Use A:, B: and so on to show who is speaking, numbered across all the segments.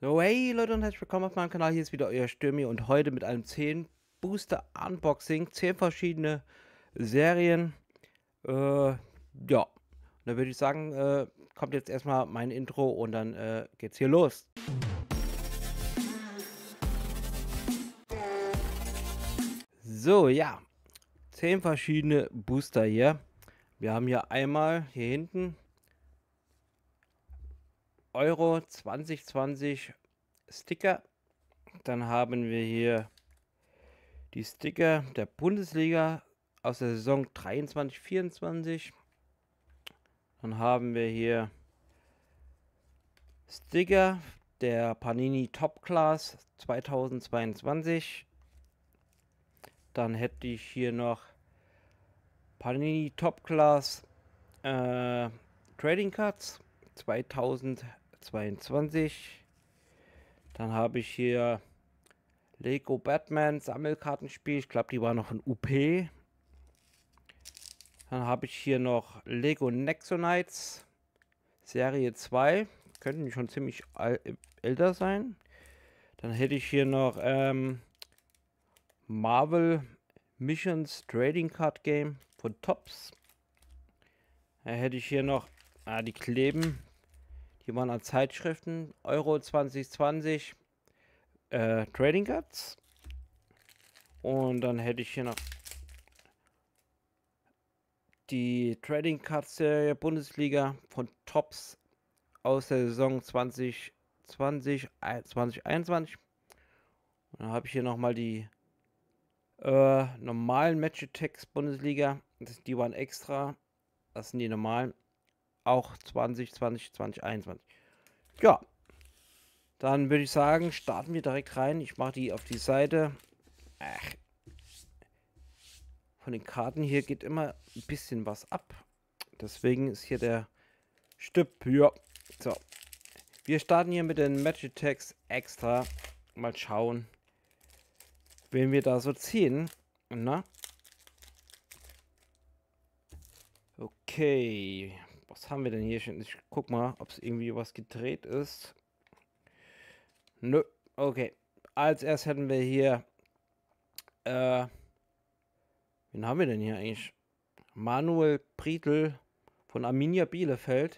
A: So, hey Leute und herzlich willkommen auf meinem Kanal. Hier ist wieder euer Stürmi und heute mit einem 10 Booster Unboxing, 10 verschiedene Serien. Ja, da würde ich sagen, kommt jetzt erstmal mein Intro und dann geht's hier los. So, ja, 10 verschiedene Booster hier. Wir haben hier einmal hier hinten Euro 2020 Sticker. Dann haben wir hier die Sticker der Bundesliga aus der Saison 23/24. Dann haben wir hier Sticker der Panini Top Class 2022. Dann hätte ich hier noch Panini Top Class Trading Cards 2022. Dann habe ich hier Lego Batman Sammelkartenspiel. Ich glaube, die war noch ein UP. Dann habe ich hier noch Lego Nexonites Serie 2. Könnten schon ziemlich älter sein. Dann hätte ich hier noch Marvel Missions Trading Card Game von Tops. Dann hätte ich hier noch die kleben. Die waren an Zeitschriften. Euro 2020 Trading Cards. Und dann hätte ich hier noch die Trading Card Serie Bundesliga von Tops aus der Saison 2020, 2021. Und dann habe ich hier nochmal die normalen Match-Attacks Bundesliga. Die waren extra. Das sind die normalen. Auch 2020, 2021. Ja, dann würde ich sagen, starten wir direkt rein. Ich mache die auf die Seite. Ach, von den Karten hier geht immer ein bisschen was ab. Deswegen ist hier der Stipp. Ja, so. Wir starten hier mit den Match Attacks extra. Mal schauen, wen wir da so ziehen. Na? Okay. Was haben wir denn hier schon? Ich guck mal, ob es irgendwie was gedreht ist. Nö. Okay. Als erstes hätten wir hier. Wen haben wir denn hier eigentlich? Manuel Prietl von Arminia Bielefeld.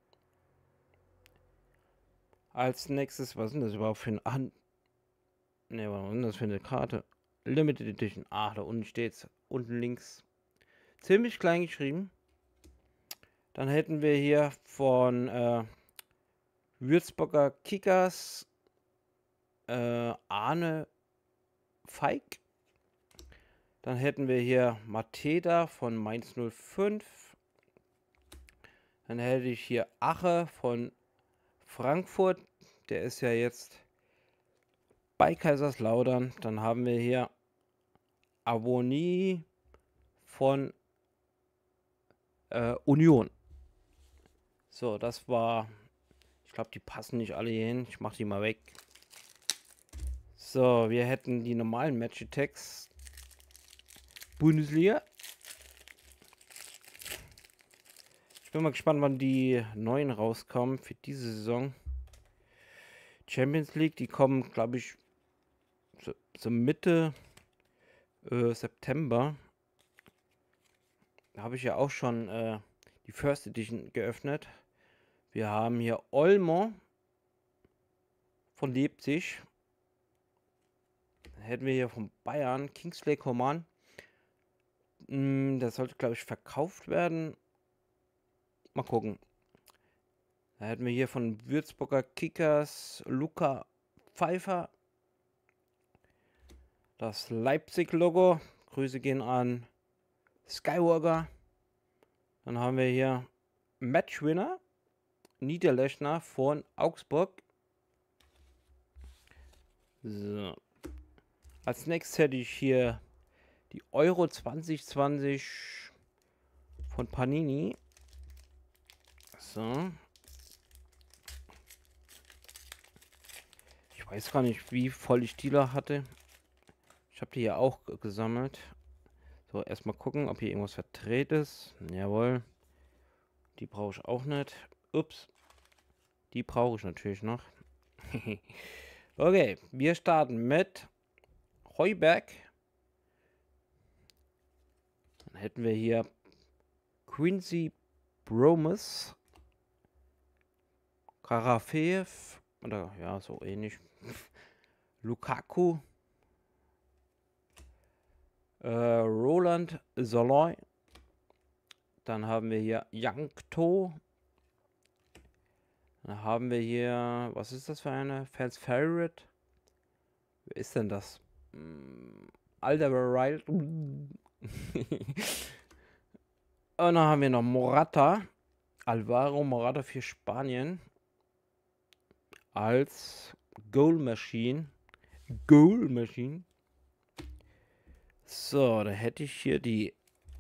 A: Als nächstes, was ist denn das überhaupt für ein Ne, was ist denn das für eine Karte? Limited Edition. Ach, da unten steht's. Unten links. Ziemlich klein geschrieben. Dann hätten wir hier von Würzburger Kickers Arne Feig. Dann hätten wir hier Mateda von Mainz 05. Dann hätte ich hier Ache von Frankfurt. Der ist ja jetzt bei Kaiserslautern. Dann haben wir hier Avoni von Union. So, das war. Ich glaube, die passen nicht alle hier hin. Ich mache die mal weg. So, wir hätten die normalen Match-Attacks. Bundesliga. Ich bin mal gespannt, wann die neuen rauskommen für diese Saison. Champions League, die kommen, glaube ich, so Mitte September. Da habe ich ja auch schon die First Edition geöffnet. Wir haben hier Olmo von Leipzig. Dann hätten wir hier von Bayern Kingsley Coman. Das sollte, glaube ich, verkauft werden. Mal gucken. Da hätten wir hier von Würzburger Kickers Luca Pfeiffer. Das Leipzig-Logo. Grüße gehen an Skywalker. Dann haben wir hier Matchwinner Niederlechner von Augsburg. So. Als nächstes hätte ich hier die Euro 2020 von Panini. So. Ich weiß gar nicht, wie voll ich die da hatte. Ich habe die hier auch gesammelt. So, erstmal gucken, ob hier irgendwas verdreht ist. Jawohl. Die brauche ich auch nicht. Ups. Die brauche ich natürlich noch. Okay, wir starten mit Heuberg. Dann hätten wir hier Quincy Promes, Karafeev, oder ja, so ähnlich. Lukaku, Roland Soloy. Dann haben wir hier Yang To. Dann haben wir hier, was ist das für eine? Fans Favorite? Wer ist denn das? Alderweireld. Und dann haben wir noch Morata. Alvaro Morata für Spanien. Als Goal Machine. Goal Machine. So, da hätte ich hier die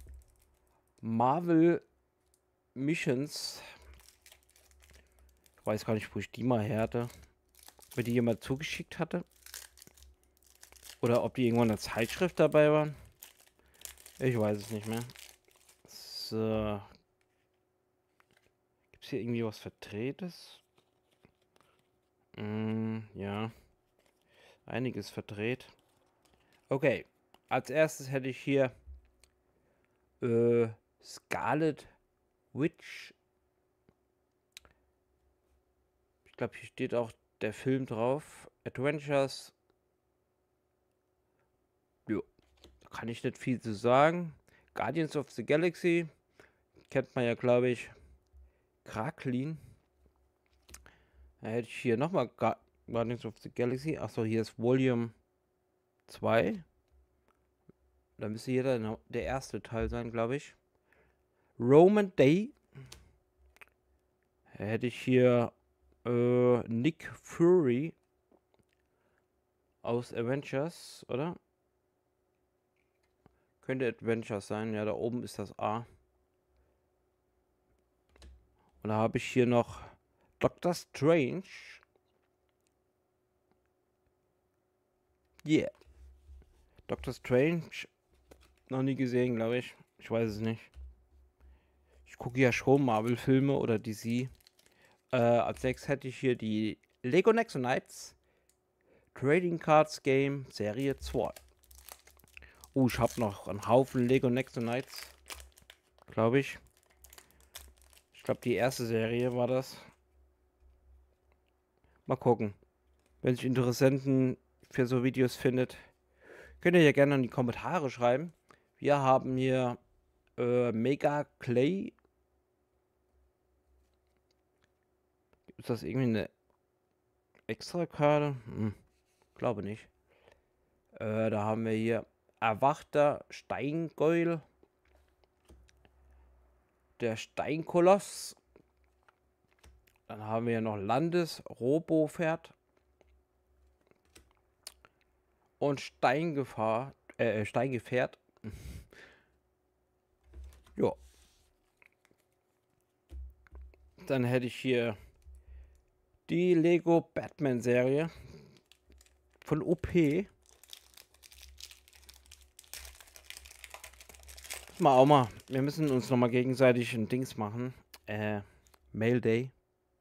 A: Marvel Missions. Ich weiß gar nicht, wo ich die mal her hatte. Ob mir die jemand zugeschickt hatte. Oder ob die irgendwo in der Zeitschrift dabei waren. Ich weiß es nicht mehr. So. Gibt es hier irgendwie was Verdrehtes? Ja. Einiges verdreht. Okay. Als erstes hätte ich hier Scarlet Witch. Ich glaube, hier steht auch der Film drauf. Adventures. Jo. Da kann ich nicht viel zu sagen. Guardians of the Galaxy. Kennt man ja, glaube ich. Kraklin. Da hätte ich hier nochmal Guardians of the Galaxy. Achso, hier ist Volume 2. Da müsste hier der erste Teil sein, glaube ich. Roman Day. Da hätte ich hier Nick Fury aus Avengers, oder? Könnte Adventures sein. Ja, da oben ist das A. Und da habe ich hier noch Doctor Strange. Yeah. Doctor Strange. Noch nie gesehen, glaube ich. Ich weiß es nicht. Ich gucke ja schon Marvel-Filme oder DC. Als nächstes hätte ich hier die Lego Nexonites Trading Cards Game Serie 2. Oh, ich habe noch einen Haufen Lego Nexonites. Glaube ich. Ich glaube, die erste Serie war das. Mal gucken. Wenn sich Interessenten für so Videos findet, könnt ihr ja gerne in die Kommentare schreiben. Wir haben hier Mega Clay. Ist das irgendwie eine Extrakarte? Glaube nicht. Da haben wir hier Erwachter Steingeul. Der Steinkoloss. Dann haben wir hier noch Landesrobopferd. Und Steingefährt. Ja. Dann hätte ich hier die Lego Batman Serie von OP. Mal auch mal. Wir müssen uns noch mal gegenseitig ein Dings machen. Mail Day.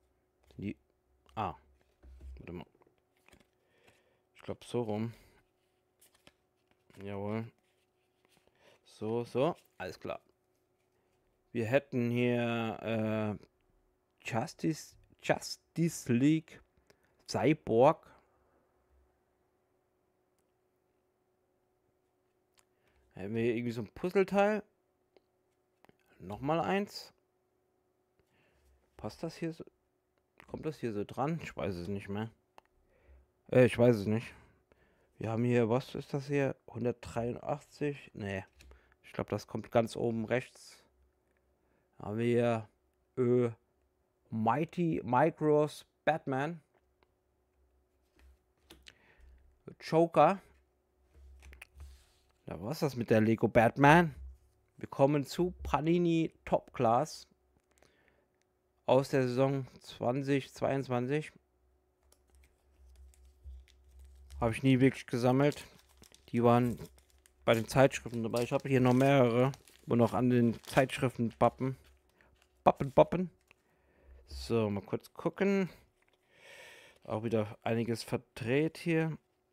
A: Warte mal. Ich glaube so rum. Jawohl. So. Alles klar. Wir hätten hier Justice League Cyborg. Haben wir hier irgendwie so ein Puzzleteil. Nochmal eins. Passt das hier so? Kommt das hier so dran? Ich weiß es nicht mehr. Ich weiß es nicht. Wir haben hier, was ist das hier? 183? Nee. Ich glaube, das kommt ganz oben rechts. Haben wir hier Mighty Micros Batman. Joker. Ja, was ist das mit der Lego Batman? Wir kommen zu Panini Top Class aus der Saison 2022. Habe ich nie wirklich gesammelt. Die waren bei den Zeitschriften dabei. Ich habe hier noch mehrere, wo noch an den Zeitschriften Bappen. So, mal kurz gucken. Auch wieder einiges verdreht hier.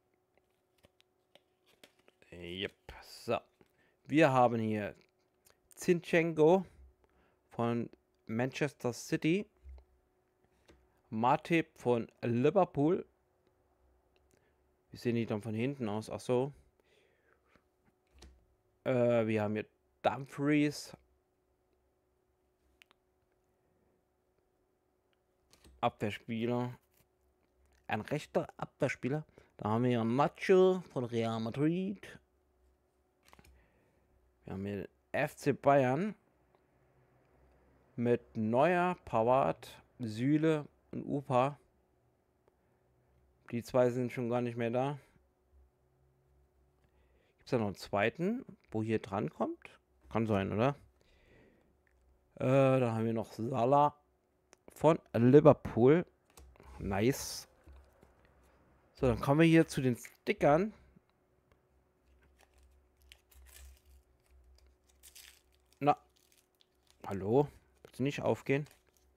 A: Yep. So. Wir haben hier Zinchenko von Manchester City. Matip von Liverpool. Wie sehen die dann von hinten aus? Ach so. Wir haben hier Dumfries. Abwehrspieler. Ein rechter Abwehrspieler. Da haben wir hier Nacho von Real Madrid. Wir haben hier FC Bayern. Mit Neuer, Pavard, Süle und Upa. Die zwei sind schon gar nicht mehr da. Gibt es da noch einen zweiten, wo hier dran kommt? Kann sein, oder? Da haben wir noch Salah von Liverpool. Nice. So, dann kommen wir hier zu den Stickern. Na. Hallo? Willst du nicht aufgehen?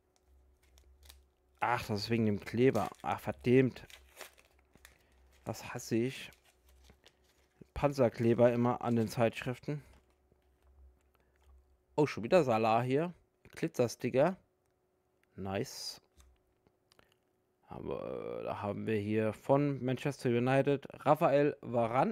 A: Ach, das ist wegen dem Kleber. Ach, verdammt. Das hasse ich. Panzerkleber immer an den Zeitschriften. Oh, schon wieder Salah hier. Glitzersticker. Nice. Aber da haben wir hier von Manchester United Raphael Varane.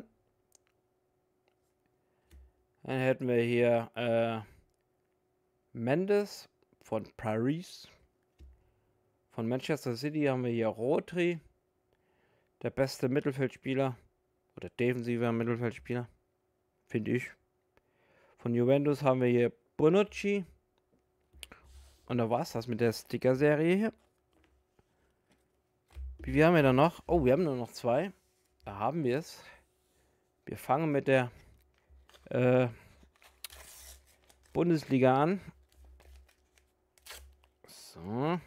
A: Dann hätten wir hier Mendes von Paris. Von Manchester City haben wir hier Rodri. Der beste Mittelfeldspieler. Oder defensiver Mittelfeldspieler. Finde ich. Von Juventus haben wir hier Bonucci. Und da war es das mit der Sticker-Serie hier. Wie haben wir da noch? Oh, wir haben nur noch 2. Da haben wir es. Wir fangen mit der Bundesliga an. So.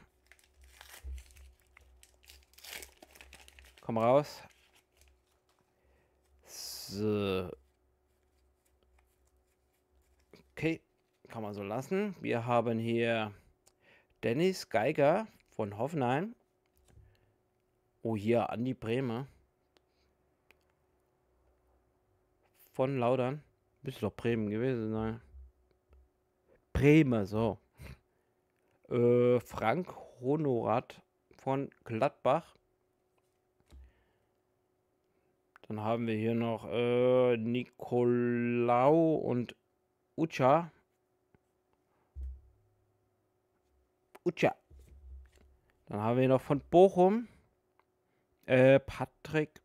A: Komm raus. So. Okay, kann man so lassen. Wir haben hier Dennis Geiger von Hoffenheim. Oh, hier Andi Brehme. Von Laudern. Müsste doch Bremen gewesen sein. Bremen, so. Frank Honorat von Gladbach. Dann haben wir hier noch Nicolau und Ucha. Dann haben wir noch von Bochum Patrick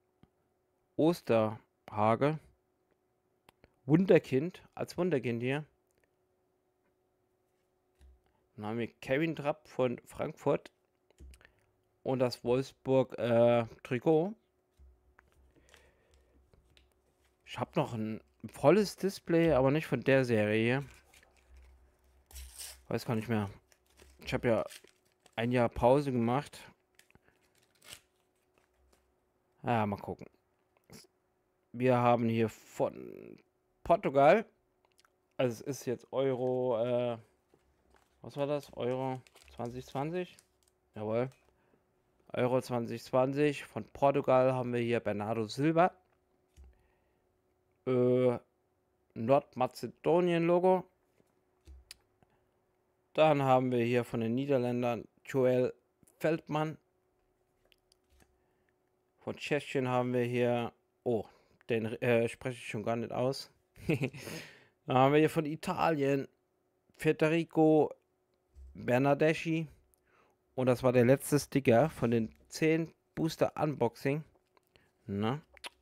A: Osterhage. Wunderkind, als Wunderkind hier. Dann haben wir Kevin Trapp von Frankfurt. Und das Wolfsburg Trikot. Ich habe noch ein volles Display, aber nicht von der Serie hier. Weiß gar nicht mehr. Ich habe ja ein Jahr Pause gemacht. Ja, mal gucken. Wir haben hier von Portugal. Also es ist jetzt Euro, was war das? Euro 2020? Jawohl. Euro 2020. Von Portugal haben wir hier Bernardo Silva. Nordmazedonien-Logo. Dann haben wir hier von den Niederländern Joel Feldmann. Von Tschechien haben wir hier, oh, den spreche ich schon gar nicht aus. Dann haben wir hier von Italien Federico Bernardeschi. Und das war der letzte Sticker von den 10 Booster Unboxing. Na?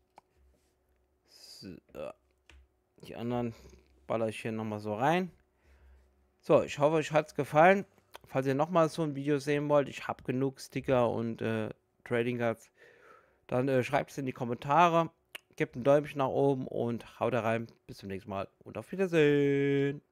A: So. Die anderen baller ich hier nochmal so rein. So, ich hoffe, euch hat es gefallen. Falls ihr nochmal so ein Video sehen wollt, ich habe genug Sticker und Trading Cards, dann schreibt es in die Kommentare. Gebt ein Däumchen nach oben und haut rein. Bis zum nächsten Mal und auf Wiedersehen.